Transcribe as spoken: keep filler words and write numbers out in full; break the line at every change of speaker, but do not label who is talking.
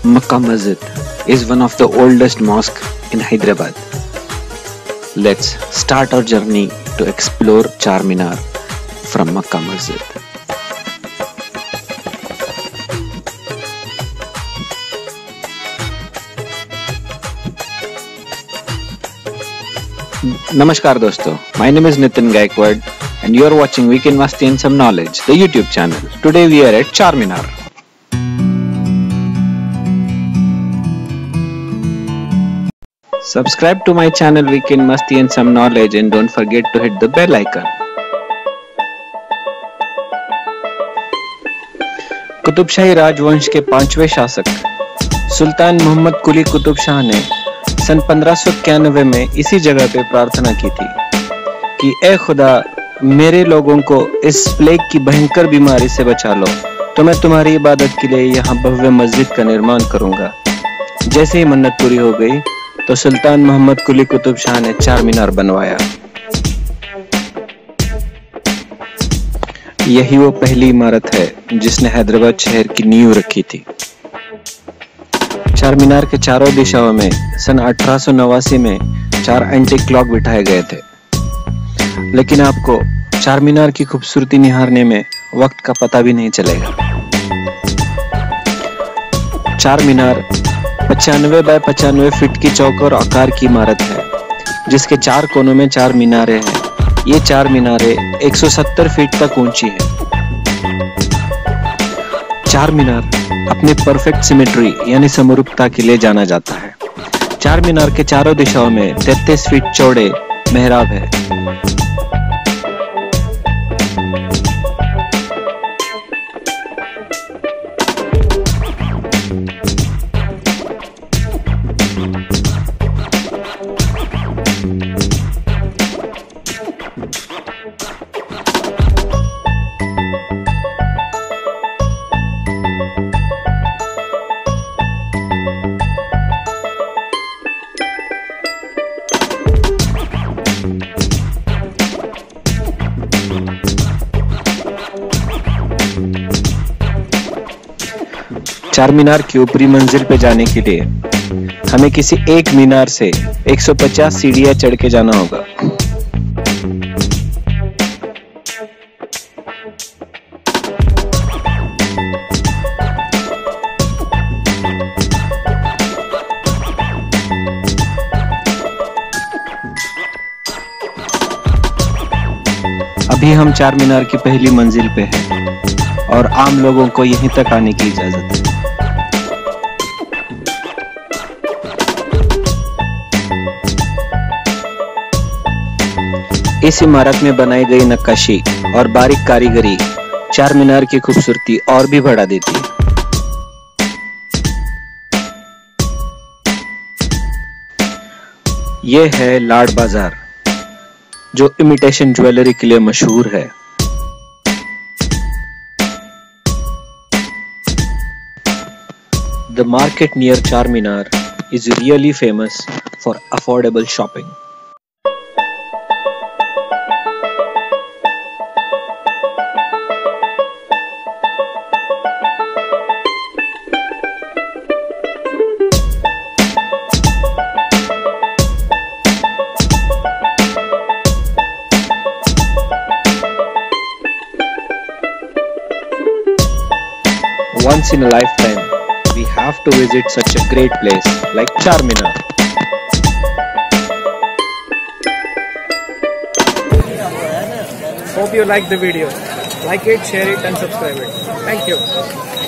Makkah Masjid is one of the oldest mosques in Hyderabad. Let's start our journey to explore Chār and Minar from Makkah Masjid. Namaskar dosto, my name is Nitin Gaikwad and you are watching Weekend Masti and Some Knowledge, the YouTube channel. Today we are at Chār and Minar. Subscribe to my channel Weekend Masti and Some Knowledge and don't forget to hit the bell icon. Qutb Shahi राजवंश के पांचवें शासक सुल्तान मोहम्मद कुली कुतुब शाह ने सन पंद्रह सौ इक्यानवे में इसी जगह पे प्रार्थना की थी कि ए खुदा, मेरे लोगों को इस प्लेग की भयंकर बीमारी से बचा लो तो मैं तुम्हारी इबादत के लिए यहाँ भव्य मस्जिद का निर्माण करूंगा। जैसे ही मन्नत पूरी हो गई तो सुल्तान मोहम्मद कुली कुतुब शाह ने चार मीनार बनवाया। यही वो पहली इमारत है जिसने हैदराबाद शहर की नींव रखी थी। चार मीनार के चारों दिशाओं में सन अठारह सौ नवासी में चार एंटीक क्लॉक बिठाए गए थे, लेकिन आपको चार मीनार की खूबसूरती निहारने में वक्त का पता भी नहीं चलेगा। चार मीनार पचानवे बाय पचानवे फीट की चौकोर आकार की इमारत है, जिसके चार कोनों में चार मीनारें हैं। ये चार मीनारें एक सौ सत्तर फीट तक ऊंची है। चार मीनार अपने परफेक्ट सिमेट्री यानी समरूपता के लिए जाना जाता है। चार मीनार के चारों दिशाओं में तैंतीस फीट चौड़े मेहराब है। चार मीनार की ऊपरी मंजिल पे जाने के लिए हमें किसी एक मीनार से एक सौ पचास सीढ़ियां चढ़ के जाना होगा। अभी हम चार मीनार की पहली मंजिल पे हैं और आम लोगों को यहीं तक आने की इजाजत है। इस इमारत में बनाई गई नक्काशी और बारीक कारीगरी चार मीनार की खूबसूरती और भी बढ़ा देती है। यह है लाड बाजार, जो इमिटेशन ज्वेलरी के लिए मशहूर है। The market near Chār and Minar is really famous for affordable shopping. Once in a lifetime, we have to visit such a great place like Chār and Minar.
Hope you like the video. Like it, share it and subscribe it. Thank you.